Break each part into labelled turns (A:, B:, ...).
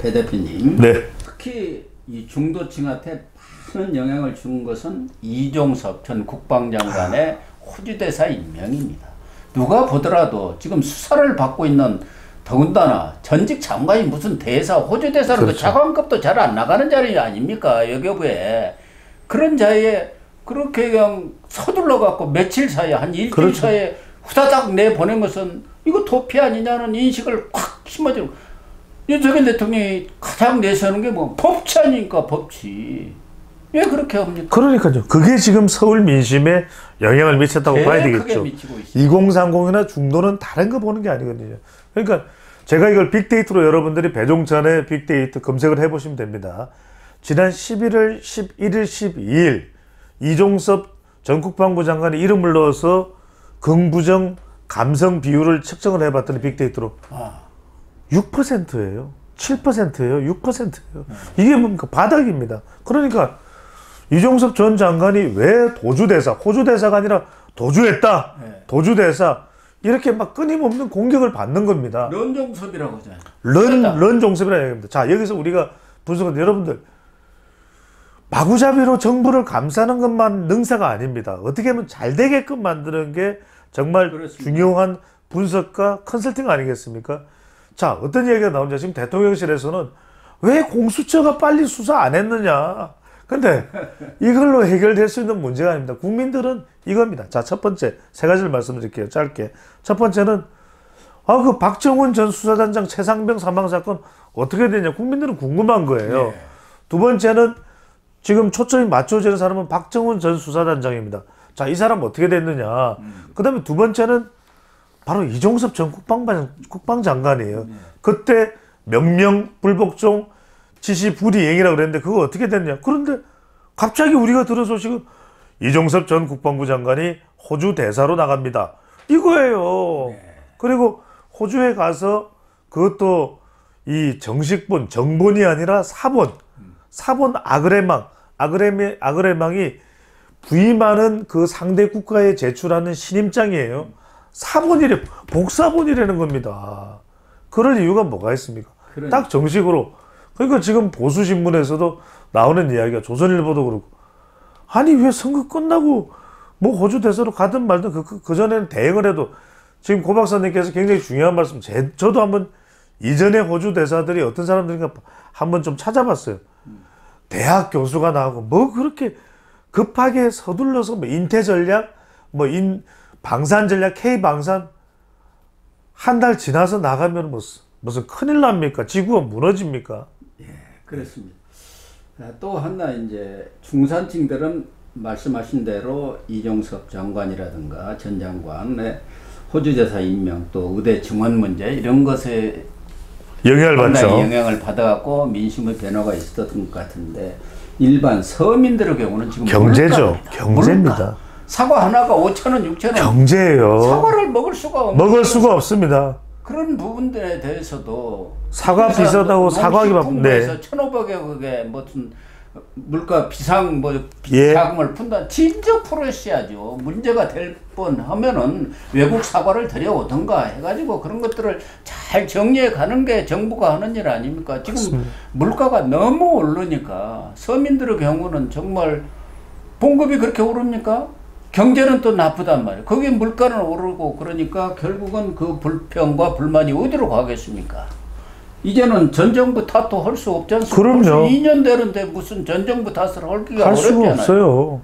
A: 배 대표님.
B: 네.
A: 특히 이 중도층한테 많은 영향을 준 것은 이종섭 전 국방장관의 호주 대사 임명입니다. 누가 보더라도 지금 수사를 받고 있는 더군다나 전직 장관이 무슨 대사, 호주 대사는
B: 그렇죠.
A: 그 차관급도 잘 안 나가는 자리 아닙니까? 외교부에. 그런 자리에 그렇게 그냥 서둘러 갖고 며칠 사이에 한 일주일
B: 그렇죠.
A: 사이에 후다닥 내보낸 것은 이거 도피 아니냐는 인식을 확 심어주고 윤석열 대통령이 가장 내세우는 게 뭐 법치 아닙니까? 법치. 왜 그렇게 합니까?
B: 그러니까요. 그게 지금 서울 민심에 영향을 미쳤다고 봐야 되겠죠. 2030이나 중도는 다른 거 보는 게 아니거든요. 그러니까 제가 이걸 빅데이터로 여러분들이 배종찬의 빅데이터 검색을 해보시면 됩니다. 지난 11월, 11일, 12일 이종섭 전 국방부 장관의 이름을 넣어서 긍부정 감성 비율을 측정을 해봤더니 빅데이터로 6%예요. 7%예요. 6%예요. 이게 뭡니까? 바닥입니다. 그러니까 이종섭 전 장관이 왜 도주대사, 호주대사가 아니라 도주했다.
A: 네.
B: 도주대사. 이렇게 막 끊임없는 공격을 받는 겁니다.
A: 런종섭이라고 하잖아요.
B: 런종섭이라는 얘기입니다. 자, 여기서 우리가 분석은 여러분들 마구잡이로 정부를 감싸는 것만 능사가 아닙니다. 어떻게 하면 잘 되게끔 만드는 게 정말
A: 그렇습니다.
B: 중요한 분석과 컨설팅 아니겠습니까? 자, 어떤 얘기가 나오냐. 지금 대통령실에서는 왜 공수처가 빨리 수사 안 했느냐. 근데 이걸로 해결될 수 있는 문제가 아닙니다. 국민들은 이겁니다. 자, 첫 번째, 세 가지를 말씀드릴게요. 짧게. 첫 번째는, 그 박정훈 전 수사단장 최상병 사망사건 어떻게 되냐. 국민들은 궁금한 거예요.
A: 네.
B: 두 번째는 지금 초점이 맞춰지는 사람은 박정훈 전 수사단장입니다. 자, 이 사람 어떻게 됐느냐. 그 다음에 두 번째는 바로 이종섭 전 국방장관이에요. 그때 명령 불복종 지시 불이행이라고 그랬는데 그거 어떻게 됐냐. 그런데 갑자기 우리가 들은 소식은 이종섭 전 국방부 장관이 호주 대사로 나갑니다. 이거예요.
A: 네.
B: 그리고 호주에 가서 그것도 이 정식본, 정본이 아니라 사본 아그레망이 부임하는 그 상대 국가에 제출하는 신임장이에요. 사본이래, 복사본이라는 겁니다. 그럴 이유가 뭐가 있습니까? 딱 정식으로. 그러니까 지금 보수신문에서도 나오는 이야기가 조선일보도 그렇고, 아니 왜 선거 끝나고 뭐 호주 대사로 가든 말든 그 전에는 대응을 해도, 지금 고 박사님께서 굉장히 중요한 말씀, 저도 한번 이전에 호주 대사들이 어떤 사람들인가 한번 좀 찾아봤어요. 대학 교수가 나오고 뭐 그렇게 급하게 서둘러서 뭐 인태 전략, 뭐 방산 전략, K방산 한 달 지나서 나가면 무슨 큰일 납니까? 지구가 무너집니까?
A: 예, 그렇습니다. 또 하나 이제 중산층들은 말씀하신 대로 이종섭 장관이라든가 전 장관의 호주대사 임명, 또 의대 증원 문제 이런 것에
B: 영향을 받죠.
A: 영향을 받아갖고 민심의 변화가 있었던 것 같은데, 일반 서민들의 경우는 지금
B: 경제죠. 경제입니다.
A: 물가. 사과 하나가 5,000원, 6,000원.
B: 경제예요.
A: 사과를 먹을 수가
B: 없습니다.
A: 그런 부분들에 대해서도
B: 사과 비싸다고 사과하기 바쁜데.
A: 1,500억에 무슨 물가 비상
B: 예.
A: 자금을 푼다. 진짜 풀으셔야죠. 문제가 될 뻔하면은 외국 사과를 들여오던가 해가지고 그런 것들을 잘 정리해 가는 게 정부가 하는 일 아닙니까? 지금
B: 맞습니다.
A: 물가가 너무 오르니까 서민들의 경우는 정말 봉급이 그렇게 오릅니까? 경제는 또 나쁘단 말이에요. 거기에 물가는 오르고 그러니까 결국은 그 불평과 불만이 어디로 가겠습니까? 이제는 전정부 탓도 할 수 없지 않습니까?
B: 그럼요.
A: 2년 되는데 무슨 전정부 탓을 하기가
B: 할 수가
A: 어렵잖아요.
B: 없어요.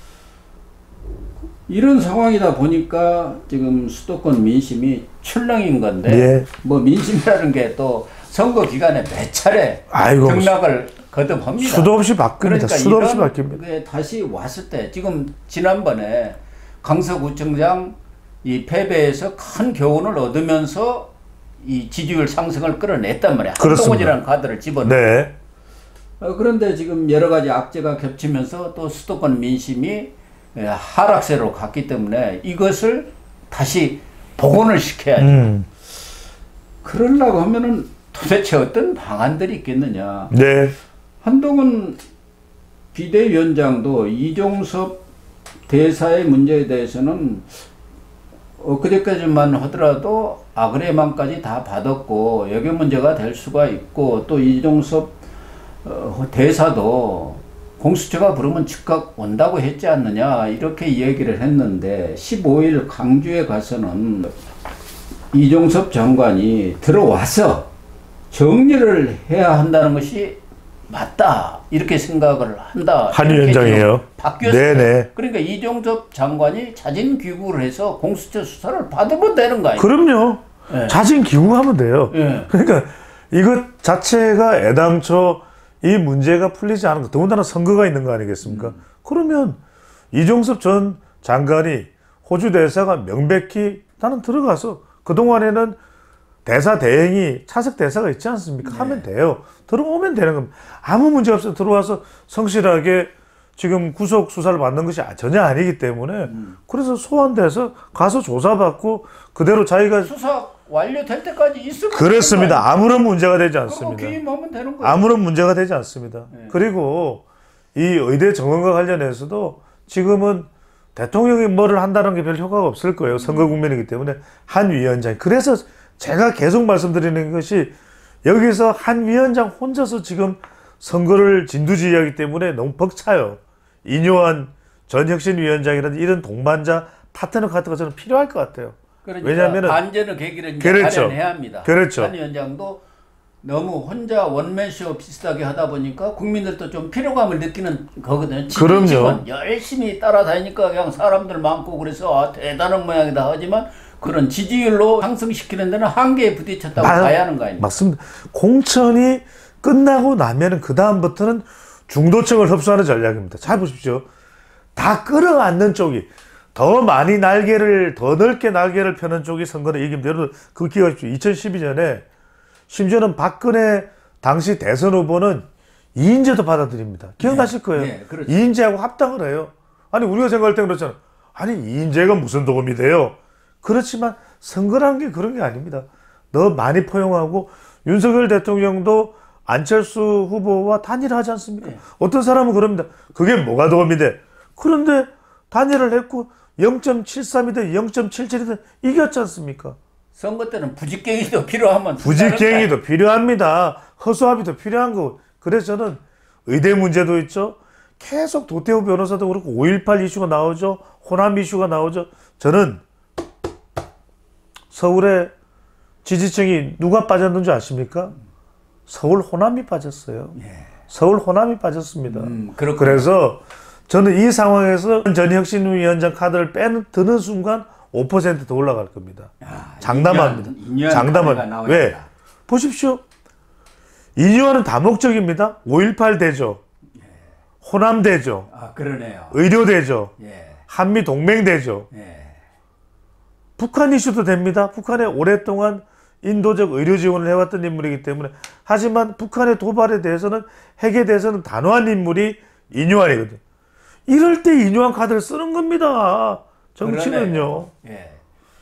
A: 이런 상황이다 보니까 지금 수도권 민심이 출렁인 건데,
B: 예.
A: 뭐 민심이라는 게 또 선거 기간에 몇 차례 등락을 거듭합니다.
B: 수도 없이 바뀝니다.
A: 그러니까
B: 수도 없이
A: 이런
B: 바뀝니다.
A: 게 다시 왔을 때, 지금 지난번에 강서구청장 이 패배에서 큰 교훈을 얻으면서 이 지지율 상승을 끌어냈단 말이야. 한동훈이라는 카드를 집어넣고.
B: 네.
A: 그런데 지금 여러 가지 악재가 겹치면서 또 수도권 민심이 하락세로 갔기 때문에 이것을 다시 복원을 시켜야죠. 그러려고 하면은 도대체 어떤 방안들이 있겠느냐.
B: 네.
A: 한동훈 비대위원장도 이종섭 대사의 문제에 대해서는 엊그제까지만 하더라도 아그레만까지 다 받았고 여기 문제가 될 수가 있고 또 이종섭 대사도 공수처가 부르면 즉각 온다고 했지 않느냐 이렇게 얘기를 했는데 15일 광주에 가서는 이종섭 장관이 들어와서 정리를 해야 한다는 것이 맞다 이렇게 생각을 한다.
B: 한 위원장이에요.
A: 바뀌었어요.
B: 네네.
A: 그러니까 이종섭 장관이 자진 귀국을 해서 공수처 수사를 받으면 되는 거 아니에요?
B: 그럼요.
A: 네.
B: 자진 귀국하면 돼요.
A: 네.
B: 그러니까 이것 자체가 애당초 이 문제가 풀리지 않은 거, 더군다나 선거가 있는 거 아니겠습니까? 그러면 이종섭 전 장관이 호주 대사가 명백히 나는 들어가서 그동안에는 대사 대행이 차석 대사가 있지 않습니까?
A: 네.
B: 하면 돼요. 들어오면 되는 겁니다. 아무 문제 없어 들어와서 성실하게 지금 구속 수사를 받는 것이 전혀 아니기 때문에 그래서 소환돼서 가서 조사받고 그대로 자기가
A: 수사 완료될 때까지 있으면
B: 그렇습니다. 아무런 문제가 되지 않습니다.
A: 귀임하면 되는 거예요.
B: 아무런 문제가 되지 않습니다.
A: 네.
B: 그리고 이 의대 정원과 관련해서도 지금은 대통령이 뭐를 한다는 게 별 효과가 없을 거예요. 선거 국면이기 때문에 한 위원장. 그래서 제가 계속 말씀드리는 것이 여기서 한 위원장 혼자서 지금 선거를 진두지휘하기 때문에 너무 벅차요. 이뇨한 전 혁신위원장이라든지 이런 동반자 파트너 같은 것은 필요할 것 같아요.
A: 그러니까
B: 왜냐하면
A: 반전의 계기를 이제
B: 그렇죠.
A: 마련해야 합니다.
B: 그렇죠.
A: 한 위원장도 너무 혼자 원맨쇼 비슷하게 하다 보니까 국민들도 좀 피로감을 느끼는 거거든요.
B: 그럼요.
A: 열심히 따라다니까 그냥 사람들 많고 그래서 아, 대단한 모양이다 하지만 그런 지지율로 상승시키는 데는 한계에 부딪혔다고 봐야 하는 거 아닙니까?
B: 맞습니다. 공천이 끝나고 나면은 그 다음부터는 중도층을 흡수하는 전략입니다. 잘 보십시오. 다 끌어안는 쪽이 더 많이 날개를 더 넓게 날개를 펴는 쪽이 선거를 이깁니다. 여러분 그거 기억하십시오. 2012년에 심지어는 박근혜 당시 대선 후보는 이인재도 받아들입니다. 기억나실 거예요.
A: 네, 그렇죠.
B: 이인재하고 합당을 해요. 아니 우리가 생각할 땐 그렇잖아요. 아니 이인재가 무슨 도움이 돼요. 그렇지만 선거라는 게 그런 게 아닙니다. 너 많이 포용하고 윤석열 대통령도 안철수 후보와 단일을 하지 않습니까?
A: 네.
B: 어떤 사람은 그럽니다. 그게 뭐가 도움이 돼? 그런데 단일을 했고 0.73이든 0.77이든 이겼지 않습니까?
A: 선거 때는 부직갱이도 필요하면
B: 부직갱이도 필요합니다. 허수아비도 필요한 거. 그래서 저는 의대 문제도 있죠. 계속 도태우 변호사도 그렇고 5.18 이슈가 나오죠. 호남 이슈가 나오죠. 저는 서울의 지지층이 누가 빠졌는 줄 아십니까? 서울 호남이 빠졌어요.
A: 예.
B: 서울 호남이 빠졌습니다.
A: 그래서
B: 저는 이 상황에서 전 혁신위원장 카드를 드는 순간 5%더 올라갈 겁니다. 장담합니다. 장담합니다. 왜? 보십시오. 이뇨한은 다목적입니다. 5.18 대조, 호남 대조,
A: 그러네요.
B: 의료 대조,
A: 예.
B: 한미 동맹 대조,
A: 예.
B: 북한 이슈도 됩니다. 북한에 오랫동안 인도적 의료 지원을 해왔던 인물이기 때문에. 하지만 북한의 도발에 대해서는 핵에 대해서는 단호한 인물이 이뇨한이거든요. 이럴 때 이뇨한 카드를 쓰는 겁니다. 정치는요.
A: 예.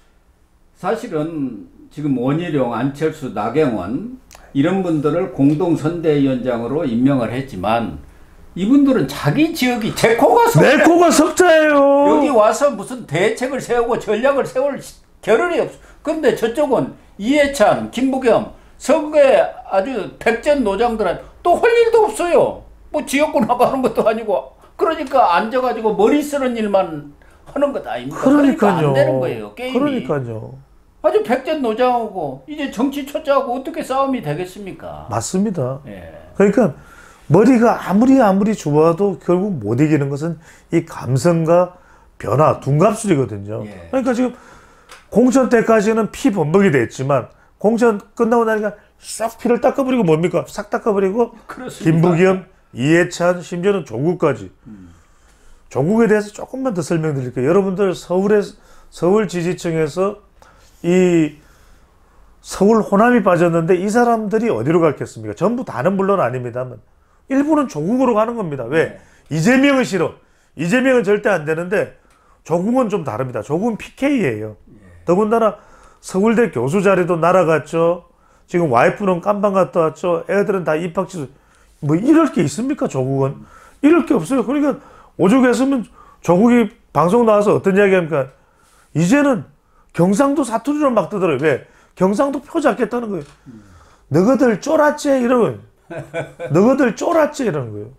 A: 사실은 지금 원희룡, 안철수, 나경원 이런 분들을 공동선대위원장으로 임명을 했지만 이분들은 자기 지역이 제 코가 석자.
B: 내 코가 석자예요.
A: 여기 와서 무슨 대책을 세우고 전략을 세울 겨를이 없어. 그런데 저쪽은 이해찬, 김부겸, 서구의 아주 백전노장들은 또 할 일도 없어요. 뭐 지역구 나가는 것도 아니고. 그러니까 앉아가지고 머리 쓰는 일만 하는 것 아닙니까? 그러니까 안 되는 거예요, 게임이.
B: 그러니까요.
A: 아주 백전노장하고 이제 정치 초짜하고 어떻게 싸움이 되겠습니까?
B: 맞습니다.
A: 예.
B: 그러니까 머리가 아무리 좋아도 결국 못 이기는 것은 이 감성과 변화, 둔갑술이거든요.
A: 예.
B: 그러니까 지금 공천 때까지는 피 범벅이 됐지만 공천 끝나고 나니까 싹 피를 닦아버리고 뭡니까? 싹 닦아버리고
A: 그렇습니다.
B: 김부겸, 이해찬, 심지어는 조국까지. 조국에 대해서 조금만 더 설명드릴게요. 여러분들 서울 지지층에서 이 서울 호남이 빠졌는데 이 사람들이 어디로 갔겠습니까? 전부 다는 물론 아닙니다만 일부는 조국으로 가는 겁니다. 왜? 이재명은 싫어. 이재명은 절대 안 되는데 조국은 좀 다릅니다. 조국은 PK예요. 더군다나 서울대 교수 자리도 날아갔죠. 지금 와이프는 깜방 갔다 왔죠. 애들은 다 입학처 뭐 이럴 게 있습니까? 조국은 이럴 게 없어요. 그러니까 오죽했으면 조국이 방송 나와서 어떤 이야기 합니까? 이제는 경상도 사투리로 막 뜨더라고요. 왜? 경상도 표 잡겠다는 거예요. 너희들 쫄았지? 이러면 너희들 쫄았지? 이러는 거예요.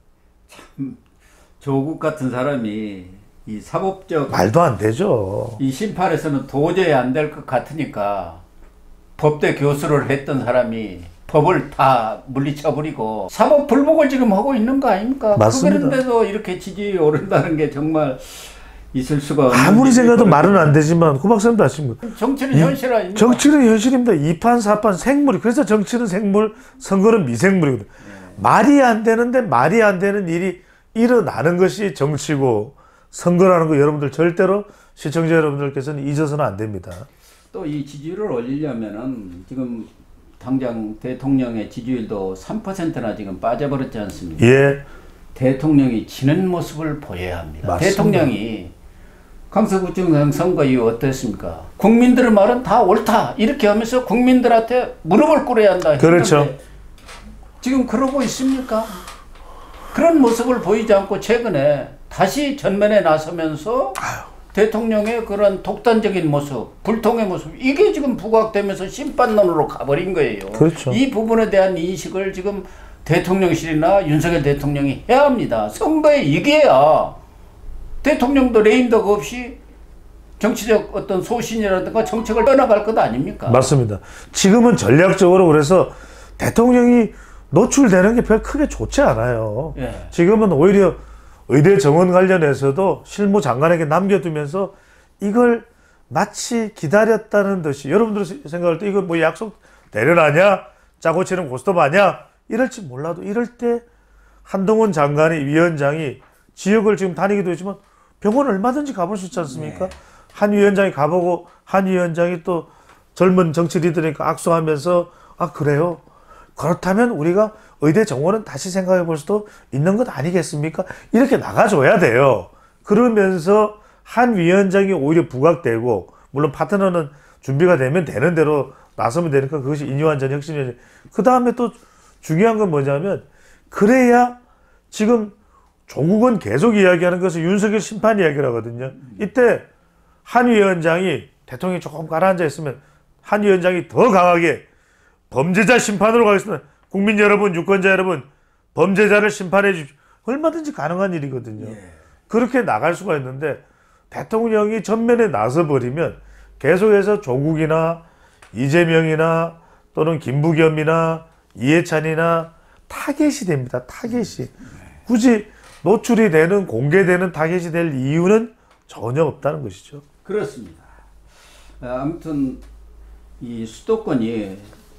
A: 조국 같은 사람이 이 사법적
B: 말도 안 되죠.
A: 이 심판에서는 도저히 안 될 것 같으니까 법대 교수를 했던 사람이 법을 다 물리쳐버리고 사법 불복을 지금 하고 있는 거 아닙니까?
B: 맞습니다.
A: 그런데도 이렇게 지지율이 오른다는 게 정말 있을 수가 없는
B: 아무리 생각해도 말은 안 되지만 구 박사님도 아십니까?
A: 정치는 현실 아닙니까?
B: 정치는 현실입니다. 2판 4판 생물이. 그래서 정치는 생물, 선거는 미생물이거든요. 말이 안 되는데 말이 안 되는 일이 일어나는 것이 정치고 선거라는 거 여러분들 절대로 시청자 여러분들께서는 잊어서는 안 됩니다.
A: 또 이 지지율을 올리려면은 지금 당장 대통령의 지지율도 3%나 지금 빠져버렸지 않습니까?
B: 예.
A: 대통령이 지는 모습을 보여야 합니다.
B: 맞습니다.
A: 대통령이 강서구청장 선거 이후 어땠습니까? 국민들의 말은 다 옳다 이렇게 하면서 국민들한테 무릎을 꿇어야 한다.
B: 그렇죠.
A: 지금 그러고 있습니까? 그런 모습을 보이지 않고 최근에 다시 전면에 나서면서 대통령의 그런 독단적인 모습, 불통의 모습 이게 지금 부각되면서 심판론으로 가버린 거예요.
B: 그렇죠.
A: 이 부분에 대한 인식을 지금 대통령실이나 윤석열 대통령이 해야 합니다. 선거에 이겨야 대통령도 레임덕 없이 정치적 어떤 소신이라든가 정책을 떠나갈 것 아닙니까?
B: 맞습니다. 지금은 전략적으로 그래서 대통령이 노출되는 게 별 크게 좋지 않아요.
A: 예.
B: 지금은 오히려 의대 정원 관련해서도 실무 장관에게 남겨두면서 이걸 마치 기다렸다는 듯이 여러분들 생각할 때 이거 뭐 약속 대련하냐? 짜고 치는 고스톱 아냐? 이럴지 몰라도 이럴 때 한동훈 장관이 위원장이 지역을 지금 다니기도 했지만 병원 얼마든지 가볼 수 있지 않습니까?
A: 네.
B: 한 위원장이 가보고 한 위원장이 또 젊은 정치 리더니까 악수하면서 아 그래요? 그렇다면 우리가 의대 정원은 다시 생각해 볼 수도 있는 것 아니겠습니까? 이렇게 나가줘야 돼요. 그러면서 한 위원장이 오히려 부각되고 물론 파트너는 준비가 되면 되는 대로 나서면 되니까 그것이 인유한전 혁신이죠. 그 다음에 또 중요한 건 뭐냐면 그래야 지금 조국은 계속 이야기하는 것은 윤석열 심판 이야기를 하거든요. 이때 한 위원장이 대통령이 조금 가라앉아 있으면 한 위원장이 더 강하게 범죄자 심판으로 가겠습니다. 국민 여러분, 유권자 여러분, 범죄자를 심판해 주십시오. 얼마든지 가능한 일이거든요.
A: 예.
B: 그렇게 나갈 수가 있는데 대통령이 전면에 나서버리면 계속해서 조국이나 이재명이나 또는 김부겸이나 이해찬이나 타겟이 됩니다. 타겟이. 굳이 노출이 되는 공개되는 타겟이 될 이유는 전혀 없다는 것이죠.
A: 그렇습니다. 아무튼 이 수도권이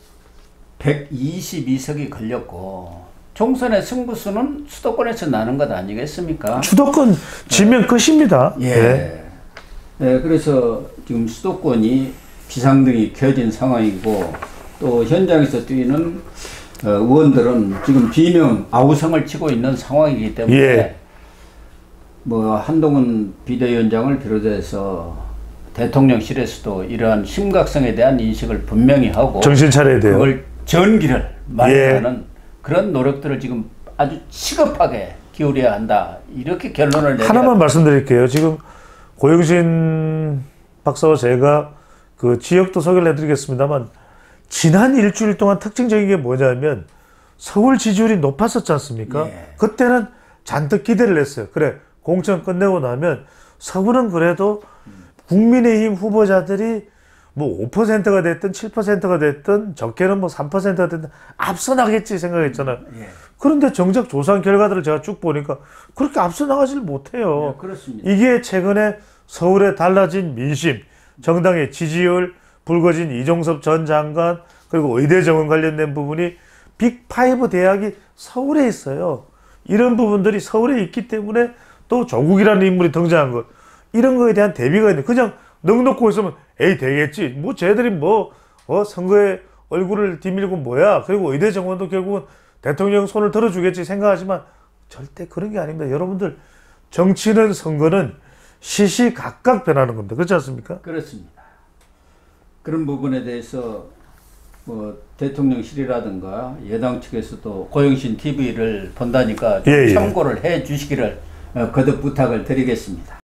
A: 122석이 걸렸고 총선의 승부수는 수도권에서 나는 것 아니겠습니까?
B: 수도권 지면 끝입니다.
A: 예.
B: 네.
A: 네, 그래서 지금 수도권이 비상등이 켜진 상황이고 또 현장에서 뛰는 의원들은 지금 비명 아우성을 치고 있는 상황이기 때문에
B: 예.
A: 뭐 한동훈 비대위원장을 비롯해서 대통령실에서도 이러한 심각성에 대한 인식을 분명히 하고
B: 정신 차려야 돼요.
A: 그걸 전기를 마련하는 그런 노력들을 지금 아주 시급하게 기울여야 한다. 이렇게 결론을 내려.
B: 하나만 말씀드릴게요. 지금 고영신 박사와 제가 그 지역도 소개를 해드리겠습니다만 지난 일주일 동안 특징적인 게 뭐냐면 서울 지지율이 높았었지 않습니까?
A: 예.
B: 그때는 잔뜩 기대를 했어요. 그래 공천 끝내고 나면 서울은 그래도 국민의힘 후보자들이 뭐 5%가 됐든 7%가 됐든 적게는 뭐 3%가 됐든 앞서 나겠지 생각했잖아요.
A: 예.
B: 그런데 정작 조사 결과들을 제가 쭉 보니까 그렇게 앞서 나가질 못해요.
A: 예, 그렇습니다.
B: 이게 최근에 서울의 달라진 민심, 정당의 지지율, 불거진 이종섭 전 장관, 그리고 의대 정원 관련된 부분이 빅5 대학이 서울에 있어요. 이런 부분들이 서울에 있기 때문에 또 조국이라는 인물이 등장한 것. 이런 거에 대한 대비가 있는데 그냥 넉넉고 있으면 에이 되겠지. 뭐 쟤들이 뭐 선거에 얼굴을 뒤밀고 뭐야. 그리고 의대 정원도 결국은 대통령 손을 들어주겠지 생각하지만 절대 그런 게 아닙니다. 여러분들 정치는 선거는 시시각각 변하는 겁니다. 그렇지 않습니까?
A: 그렇습니다. 그런 부분에 대해서 뭐 대통령실이라든가 여당 측에서도 고영신 TV를 본다니까 좀
B: 예, 예.
A: 참고를 해 주시기를 거듭 부탁을 드리겠습니다.